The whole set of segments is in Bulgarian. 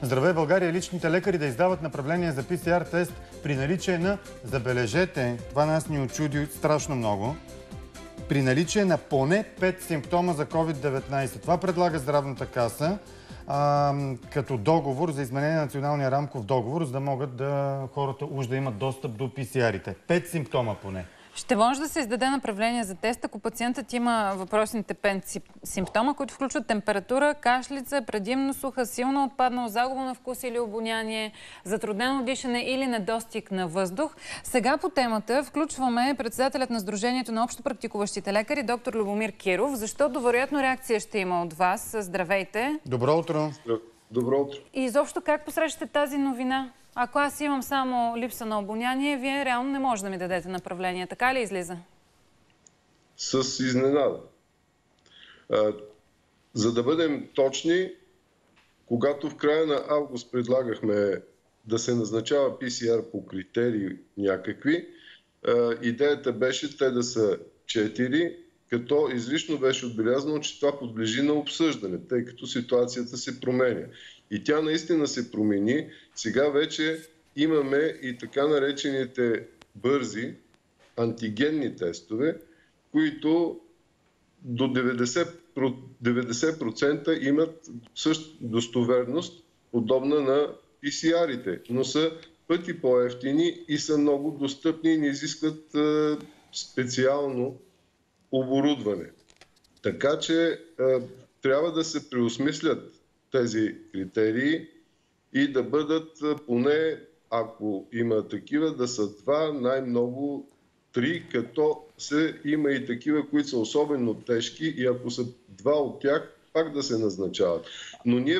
Здравей, България, личните лекари да издават направление за ПСР тест при наличие на, забележете, това нас ни очуди страшно много, при наличие на поне 5 симптома за COVID-19. Това предлага Здравната каса като договор за изменение на националния рамков договор, за да могат хората уж да имат достъп до ПСР-ите. 5 симптома поне. Ще може да се издаде направление за тест, ако пациентът има въпросните 5 симптома, които включват температура, кашлица, предимно суха, силно отпаднало, загуба на вкус или обоняние, затруднено дишане или недостиг на въздух. Сега по темата включваме председателят на Сдружението на общопрактикуващите лекари, доктор Любомир Киров, защото вероятно реакция ще има от вас. Здравейте! Добро утро! Добро утро! И изобщо как посрещате тази новина? Ако аз имам само липса на обоняние, вие реално не може да ми дадете направление. Така ли излиза? С изненада. За да бъдем точни, когато в края на август предлагахме да се назначава ПСР по критерии някакви, идеята беше те да са 4, като изрично беше отбелязано, че това подлежи на обсъждане, тъй като ситуацията се променя. И тя наистина се промени. Сега вече имаме и така наречените бързи антигенни тестове, които до 90% имат същата достоверност, подобна на ПСР-ите, но са пъти по-евтини и са много достъпни и не изискват специално оборудване. Така че трябва да се преосмислят тези критерии и да бъдат поне, ако има такива, да са 2, най-много 3, като има и такива, които са особено тежки и ако са 2 от тях, пак да се назначават. Но ние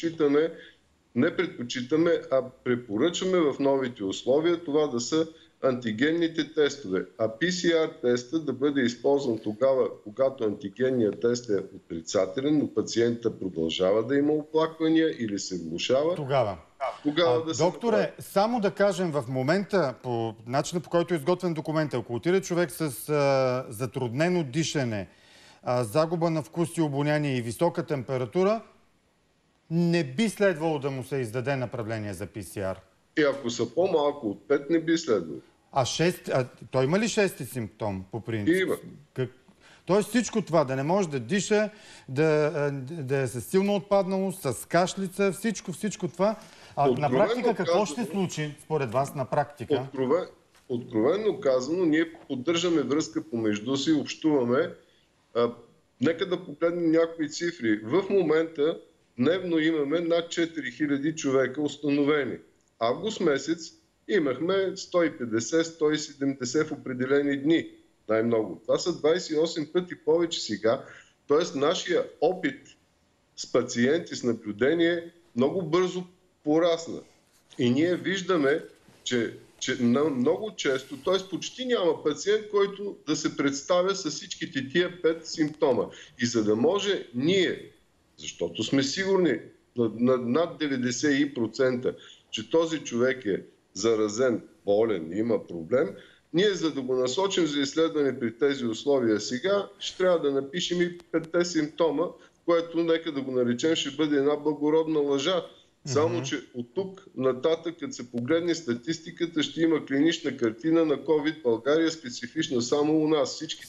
не предпочитаме, а препоръчваме в новите условия това да са антигенните тестове, а ПСР теста да бъде използван тогава, когато антигенният тест е отрицателен, но пациента продължава да има оплаквания или се влошава. Тогава да се докторе, направи. само да кажем в момента, по начина по който е изготвен документа, ако отиде човек с затруднено дишане, загуба на вкус и обоняние и висока температура, не би следвало да му се издаде направление за ПСР. И ако са по-малко от 5, не би следвало. Той има ли 6-ти симптом по принцип? Има. Тоест всичко това, да не може да диша, да е със силно отпаднало, с кашлица, всичко това. На практика какво ще се случи според вас на практика? Откровенно казано, ние поддържаме връзка помежду си, общуваме. Нека да погледнем някои цифри. В момента дневно имаме над 4000 човека установени. Август месец имахме 150-170 в определени дни. Най-много. Това са 28 пъти повече сега. Тоест нашия опит с пациенти, с наблюдение много бързо порасна. И ние виждаме, че много често, т.е. почти няма пациент, който да се представя с всичките тия 5 симптома. И за да може ние, защото сме сигурни над 90%, че този човек е заразен, болен, има проблем, ние, за да го насочим за изследване при тези условия сега, ще трябва да напишем и 5 симптома, което, нека да го наречем, ще бъде една благородна лъжа. Само, че от тук нататък, като се погледне статистиката, ще има клинична картина на COVID България, специфична само у нас. Всички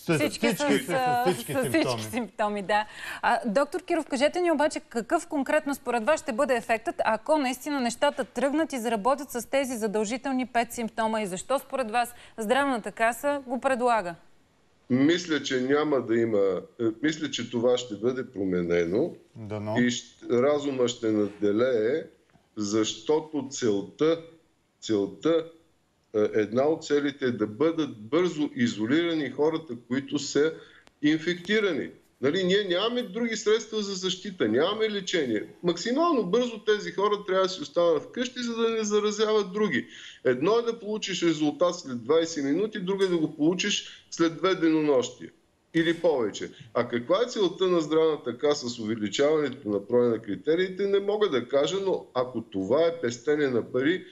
симптоми, да. Доктор Киров, кажете ни обаче какъв конкретно според вас ще бъде ефектът, ако наистина нещата тръгнат и заработят с тези задължителни 5 симптома и защо според вас Здравната каса го предлага? Мисля, че няма да има. Мисля, че това ще бъде променено и разума ще надделее, защото целта, една от целите е да бъдат бързо изолирани хората, които са инфектирани. Ние нямаме други средства за защита, нямаме лечение. Максимално бързо тези хора трябва да си останат вкъщи, за да не заразяват други. Едно е да получиш резултат след 20 минути, друго е да го получиш след 2 денонощия или повече. А каква е целта на Здравната каса с увеличаването на броя на критериите, не мога да кажа, но ако това е пестене на пари,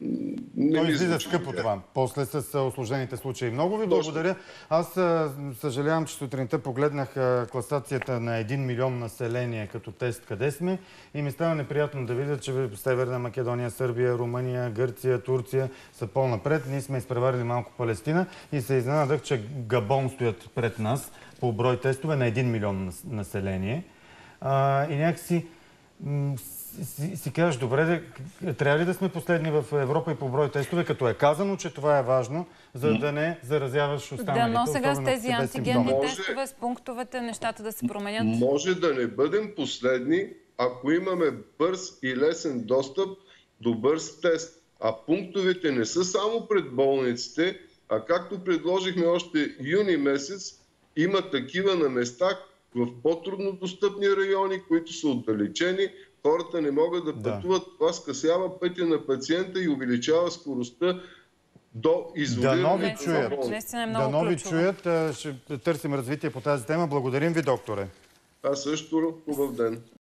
То излиза скъпо това. После с усложнените случаи. Много ви благодаря. Аз съжалявам, че сутринта погледнах класацията на 1 милион население като тест къде сме и ми става неприятно да видя, че Северна Македония, Сърбия, Румъния, Гърция, Турция са по-напред. Ние сме изпреварили малко Палестина и се изненадах, че Габон стоят пред нас по брой тестове на 1 милион население. И някакси си кажеш, добре, трябва ли да сме последни в Европа и по брой тестове, като е казано, че това е важно, за да не заразяваш останалите? Да, но сега с тези антигенни тестове, с пунктовете, нещата да се променят. Може да не бъдем последни, ако имаме бърз и лесен достъп до бърз тест. А пунктовете не са само пред болниците, а както предложихме още юни месец, има такива на места в по-трудно достъпни райони, които са отдалечени. Хората не могат да пътуват. Това скъсява пътя на пациента и увеличава скоростта до изолиране. Да нови чуят. Ще търсим развитие по тази тема. Благодарим ви, докторе. Също хубав ден.